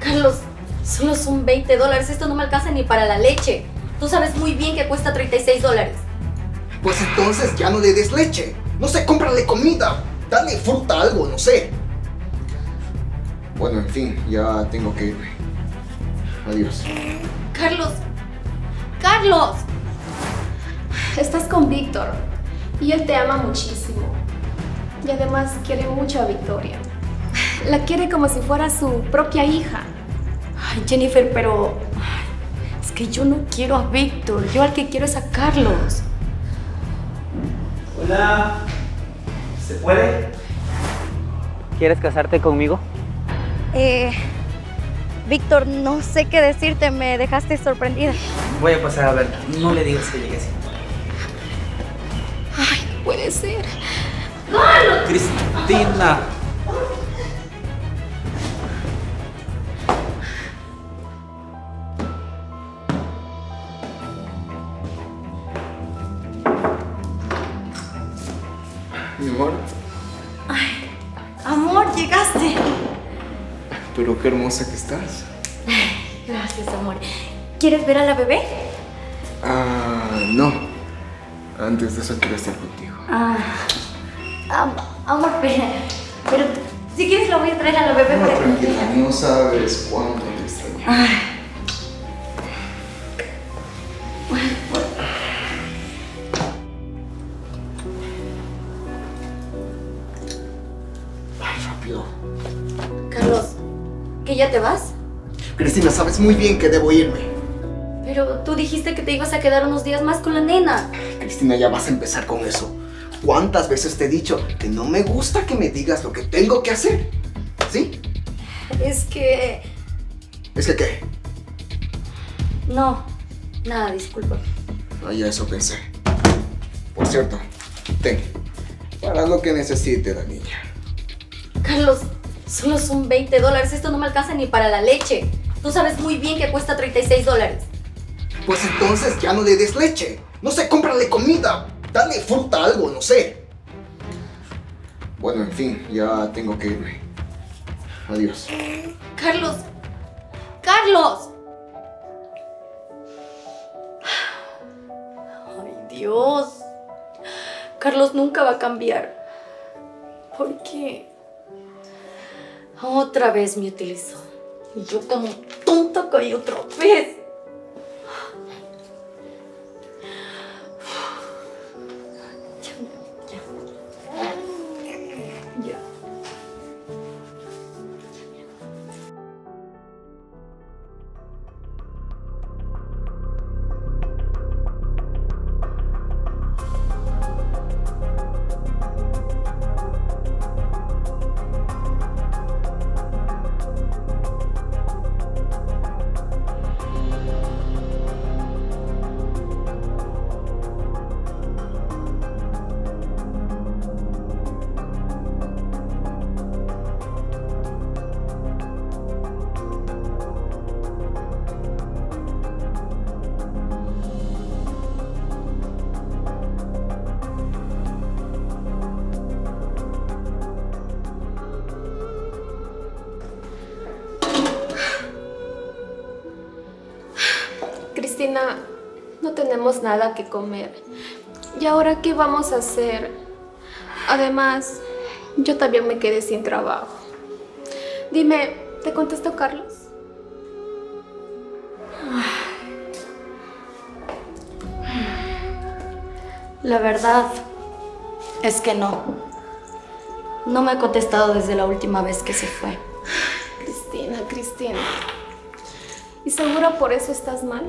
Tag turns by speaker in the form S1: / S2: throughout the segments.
S1: Carlos, solo son $20. Esto no me alcanza ni para la leche. Tú sabes muy bien que cuesta $36.
S2: Pues entonces ya no le des leche. No sé, cómprale comida. Dale fruta, algo, no sé. Bueno, en fin, ya tengo que irme. Adiós.
S1: Carlos. ¡Carlos!
S3: Estás con Víctor y él te ama muchísimo. Y además quiere mucho a Victoria. La quiere como si fuera su propia hija.
S1: Ay, Jennifer, pero... es que yo no quiero a Víctor. Yo al que quiero es a Carlos.
S4: Hola. ¿Se puede? ¿Quieres casarte conmigo?
S5: Víctor, no sé qué decirte, me dejaste sorprendida.
S4: Voy a pasar a ver. No le digas que llegue así.
S3: Ay, no puede ser.
S4: Cristina.
S2: Mi amor.
S1: Ay, amor, llegaste.
S2: Pero qué hermosa que estás.
S1: Gracias, amor. ¿Quieres ver a la bebé?
S2: No. Antes de eso quiero estar contigo.
S1: Amor, pero si quieres la voy a traer a la bebé
S2: No,
S1: para que...
S2: tranquila, no sabes cuánto te extraño. Ay, rápido.
S1: Carlos, ¿que ya te vas?
S2: Cristina, sabes muy bien que debo irme.
S1: Pero tú dijiste que te ibas a quedar unos días más con la nena.
S2: Cristina, ya vas a empezar con eso. ¿Cuántas veces te he dicho que no me gusta que me digas lo que tengo que hacer? ¿Sí?
S1: Es que...
S2: ¿Es que qué?
S1: No, nada, disculpa.
S2: Ya eso pensé. Por cierto, ten. Para lo que necesite la niña.
S1: Carlos, solo son $20. Esto no me alcanza ni para la leche. Tú sabes muy bien que cuesta $36.
S2: Pues entonces ya no le des leche. No sé, cómprale comida. Dale fruta, algo, no sé. Bueno, en fin, ya tengo que irme. Adiós.
S1: Carlos. ¡Carlos! Ay, Dios. Carlos nunca va a cambiar. ¿Por qué? Otra vez me utilizó. Y yo como tonta caí otra vez. Ya.
S3: Cristina, no tenemos nada que comer. ¿Y ahora qué vamos a hacer? Además, yo también me quedé sin trabajo. Dime, ¿te contestó Carlos?
S1: La verdad es que no. No me ha contestado desde la última vez que se fue.
S3: Cristina. ¿Y seguro por eso estás mal?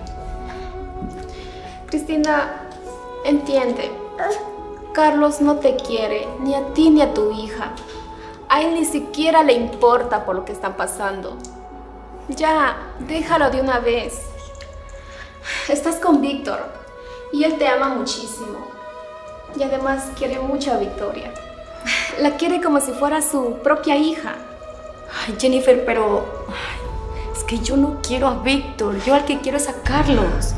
S3: Cristina, entiende. Carlos no te quiere, ni a ti ni a tu hija. A él ni siquiera le importa por lo que están pasando. Ya, déjalo de una vez. Estás con Víctor y él te ama muchísimo. Y además quiere mucho a Victoria. La quiere como si fuera su propia hija.
S1: Ay, Jennifer, pero... es que yo no quiero a Víctor. Yo al que quiero es a Carlos.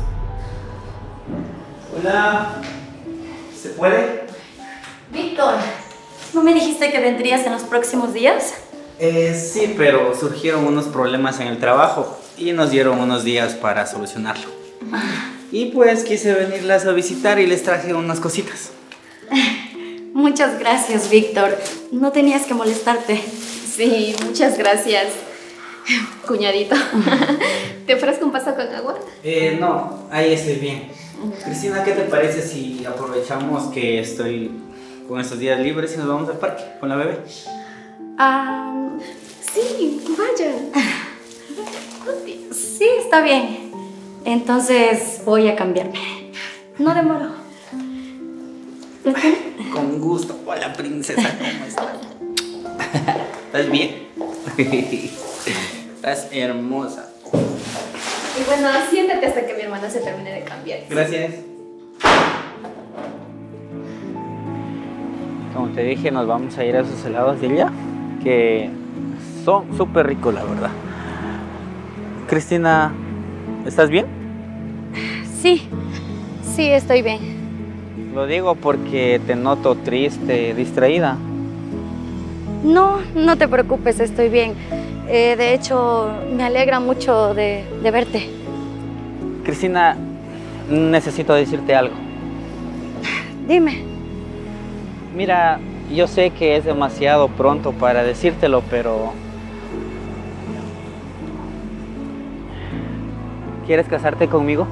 S4: Hola. ¿Se puede?
S1: Víctor, ¿no me dijiste que vendrías en los próximos días?
S4: Sí, pero surgieron unos problemas en el trabajo y nos dieron unos días para solucionarlo. Y pues quise venirlas a visitar y les traje unas cositas.
S1: Muchas gracias, Víctor. No tenías que molestarte.
S3: Sí, muchas gracias, cuñadito. ¿Te ofrezco un vaso con agua?
S4: No, ahí estoy bien. Cristina, ¿qué te parece si aprovechamos que estoy con estos días libres y nos vamos al parque con la bebé?
S3: Sí, vayan.
S1: Sí, está bien. Entonces voy a cambiarme. No demoro.
S4: Con gusto. Hola, princesa, ¿cómo estás? ¿Estás bien? Estás hermosa.
S3: Y bueno, siéntate hasta que mi hermana se termine de cambiar.
S4: Gracias. Como te dije, nos vamos a ir a esos helados de ella, que son súper ricos, la verdad. Cristina, ¿estás bien?
S5: Sí, sí, estoy bien.
S4: Lo digo porque te noto triste, distraída.
S5: No, no te preocupes, estoy bien. De hecho, me alegra mucho de verte.
S4: Cristina, necesito decirte algo.
S5: Dime.
S4: Mira, yo sé que es demasiado pronto para decírtelo, pero... ¿quieres casarte conmigo?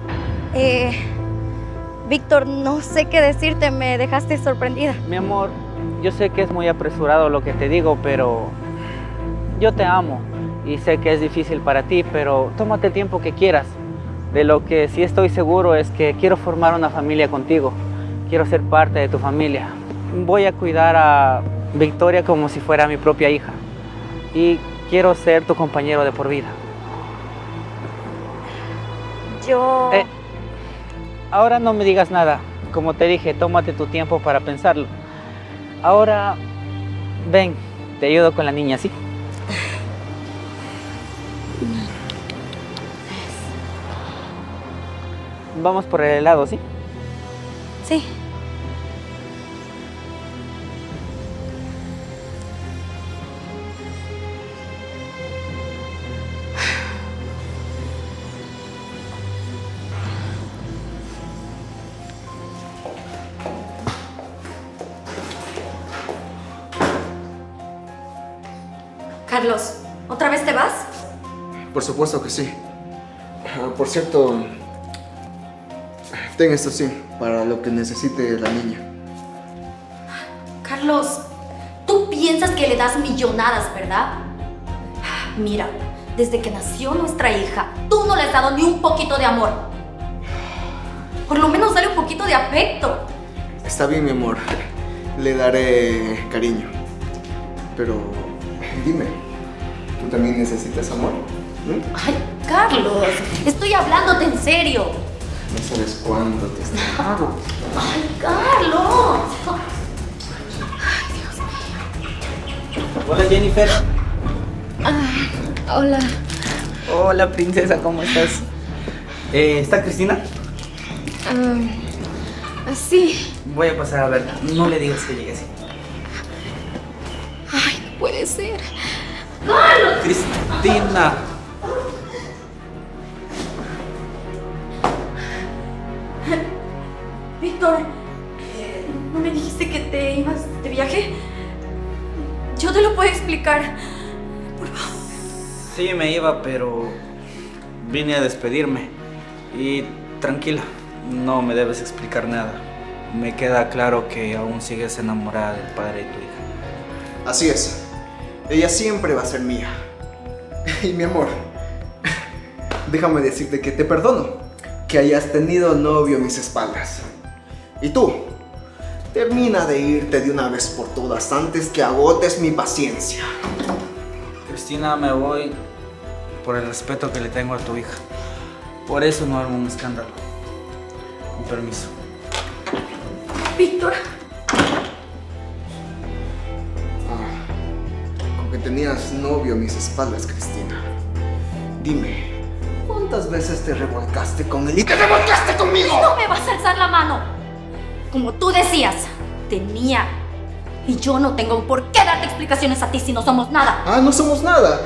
S5: Víctor, no sé qué decirte, me dejaste sorprendida.
S4: Mi amor, yo sé que es muy apresurado lo que te digo, pero yo te amo y sé que es difícil para ti, pero tómate el tiempo que quieras. De lo que sí estoy seguro es que quiero formar una familia contigo. Quiero ser parte de tu familia. Voy a cuidar a Victoria como si fuera mi propia hija. Y quiero ser tu compañero de por vida.
S5: Yo...
S4: Ahora no me digas nada. Como te dije, tómate tu tiempo para pensarlo. Ahora, ven, te ayudo con la niña, ¿sí? Vamos por el helado, ¿sí?
S5: Sí.
S1: Carlos, ¿otra vez te vas?
S2: Por supuesto que sí. Por cierto, ten esto sí, para lo que necesite la niña.
S1: Carlos, tú piensas que le das millonadas, ¿verdad? Mira, desde que nació nuestra hija, tú no le has dado ni un poquito de amor. Por lo menos dale un poquito de afecto.
S2: Está bien, mi amor. Le daré cariño. Pero, dime, ¿tú también necesitas amor?
S1: Ay, Carlos, estoy hablándote en serio.
S2: No sabes cuánto te está.
S1: Ay, Carlos.
S4: Hola, Jennifer.
S3: Hola.
S4: Hola, princesa, ¿cómo estás? ¿Está Cristina?
S3: Sí.
S4: Voy a pasar a verla. No le digas que llegue así.
S3: Ay, no puede ser.
S4: Cristina.
S1: Víctor, ¿no me dijiste que te ibas de viaje? Yo te lo puedo explicar. Por favor.
S4: Sí, me iba, pero vine a despedirme. Y tranquila, no me debes explicar nada. Me queda claro que aún sigues enamorada del padre de tu hija.
S2: Así es. Ella siempre va a ser mía. Y mi amor, déjame decirte que te perdono que hayas tenido novio a mis espaldas. Y tú, termina de irte de una vez por todas antes que agotes mi paciencia.
S4: Cristina, me voy por el respeto que le tengo a tu hija. Por eso no armo un escándalo. Con permiso.
S1: Víctor.
S2: Con que tenías novio a mis espaldas, Cristina. Dime, ¿cuántas veces te revolcaste con él y te revolcaste conmigo?
S1: No me vas a alzar la mano. Como tú decías, tenía Y yo no tengo por qué darte explicaciones a ti si no somos nada.
S2: Ah, no somos nada.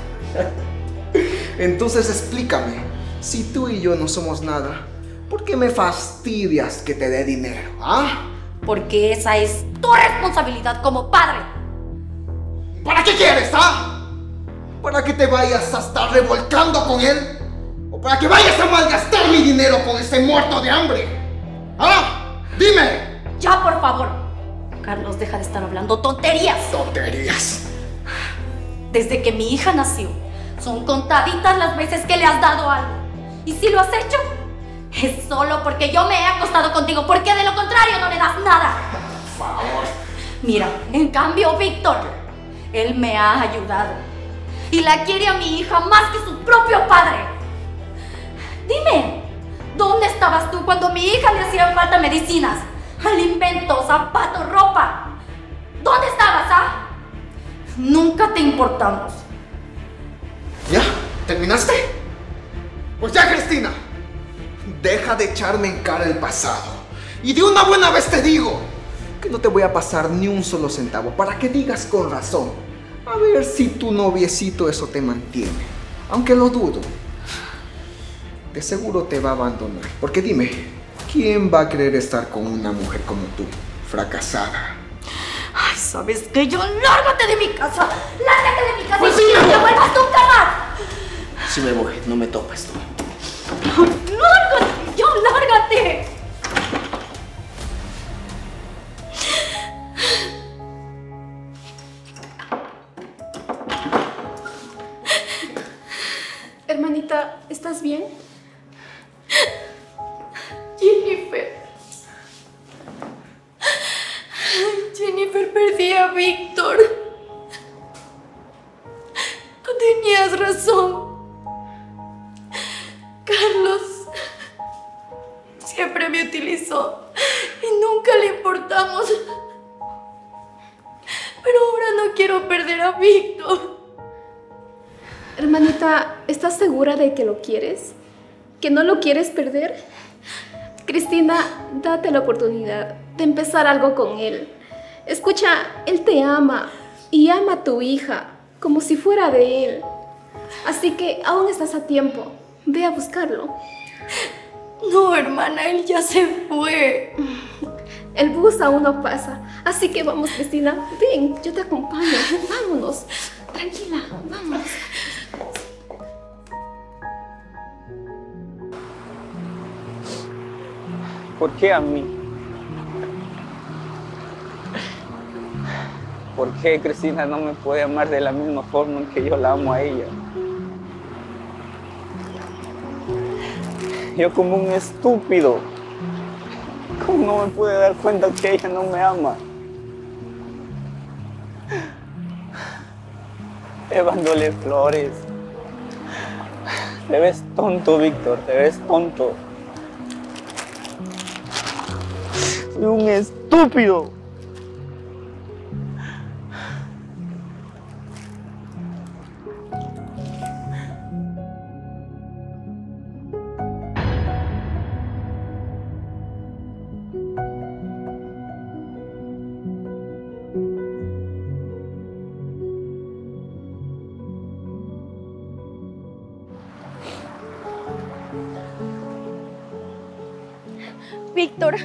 S2: Entonces explícame, si tú y yo no somos nada, ¿por qué me fastidias que te dé dinero? ¿Ah?
S1: Porque esa es tu responsabilidad como padre.
S2: ¿Para qué quieres, ah? ¿Para que te vayas a estar revolcando con él? ¿O para que vayas a malgastar mi dinero con ese muerto de hambre? ¿Ah? ¡Dime!
S1: Ya, por favor. Carlos, deja de estar hablando tonterías.
S2: ¡Tonterías!
S1: Desde que mi hija nació, son contaditas las veces que le has dado algo. Y si lo has hecho, es solo porque yo me he acostado contigo, porque de lo contrario no le das nada.
S2: Por favor.
S1: Mira, en cambio, Víctor, él me ha ayudado. Y la quiere a mi hija más que su propio padre. Dime, ¿dónde estabas tú cuando a mi hija le hacían falta medicinas, alimentos, zapatos, ropa? ¿Dónde estabas, ah? Nunca te importamos.
S2: ¿Ya? ¿Terminaste? Pues ya, Cristina. Deja de echarme en cara el pasado. Y de una buena vez te digo que no te voy a pasar ni un solo centavo para que digas con razón. A ver si tu noviecito eso te mantiene. Aunque lo dudo. De seguro te va a abandonar. Porque dime, ¿quién va a querer estar con una mujer como tú? Fracasada.
S1: Ay, ¿sabes qué? Yo lárgate de mi casa. Lárgate de mi casa.
S2: Pues
S1: y
S2: sí,
S1: no te vuelvas nunca más.
S2: Si me voy, no me topes tú.
S1: ¡Lárgate! ¡Yo, lárgate!
S3: Hermanita, ¿estás bien?
S1: Jennifer. Jennifer, perdí a Víctor. Tú tenías razón. Carlos siempre me utilizó y nunca le importamos. Pero ahora no quiero perder a Víctor.
S3: Hermanita, ¿estás segura de que lo quieres? ¿Que no lo quieres perder? Cristina, date la oportunidad de empezar algo con él. Escucha, él te ama y ama a tu hija como si fuera de él. Así que aún estás a tiempo. Ve a buscarlo.
S1: No, hermana, él ya se fue.
S3: El bus aún no pasa. Así que vamos, Cristina. Ven, yo te acompaño. Vámonos. Tranquila, vámonos.
S4: ¿Por qué a mí? ¿Por qué Cristina no me puede amar de la misma forma en que yo la amo a ella? Yo como un estúpido, ¿cómo no me pude dar cuenta que ella no me ama? Llevándole flores. Te ves tonto, Víctor, te ves tonto. Soy un estúpido.
S5: Víctor,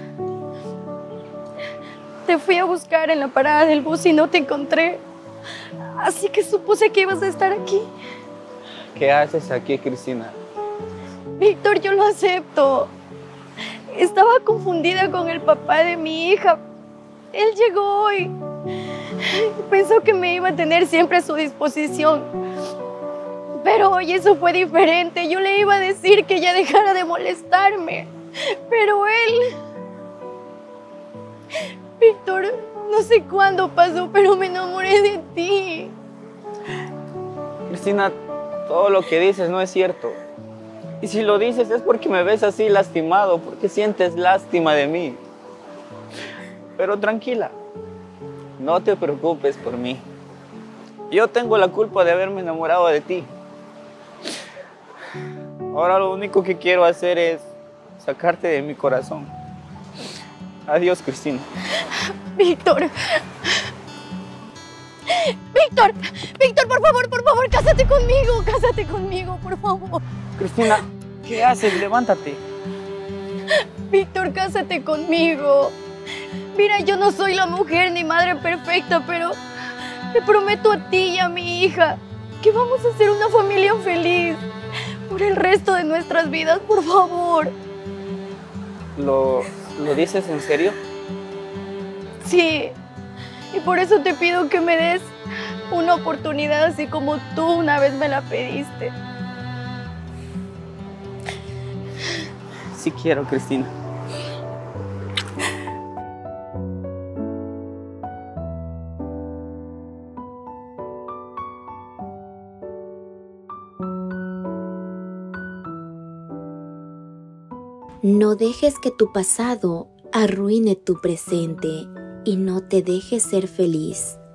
S5: te fui a buscar en la parada del bus y no te encontré. Así que supuse que ibas a estar aquí.
S4: ¿Qué haces aquí, Cristina?
S5: Víctor, yo lo acepto. Estaba confundida con el papá de mi hija. Él llegó hoy. Pensó que me iba a tener siempre a su disposición. Pero hoy eso fue diferente. Yo le iba a decir que ya dejara de molestarme. Pero él... Víctor, no sé cuándo pasó, pero me enamoré de ti.
S4: Cristina, todo lo que dices no es cierto. Y si lo dices es porque me ves así lastimado, porque sientes lástima de mí. Pero tranquila, no te preocupes por mí. Yo tengo la culpa de haberme enamorado de ti. Ahora lo único que quiero hacer es sacarte de mi corazón. Adiós, Cristina.
S5: Víctor, Víctor, Víctor, por favor, cásate conmigo, por favor.
S4: Cristina, ¿qué haces? Levántate.
S5: Víctor, cásate conmigo. Mira, yo no soy la mujer ni madre perfecta, pero te prometo a ti y a mi hija que vamos a ser una familia feliz por el resto de nuestras vidas, por favor.
S4: ¿Lo dices en serio?
S5: Sí, y por eso te pido que me des una oportunidad así como tú una vez me la pediste.
S4: Sí quiero, Cristina.
S6: No dejes que tu pasado arruine tu presente y no te dejes ser feliz.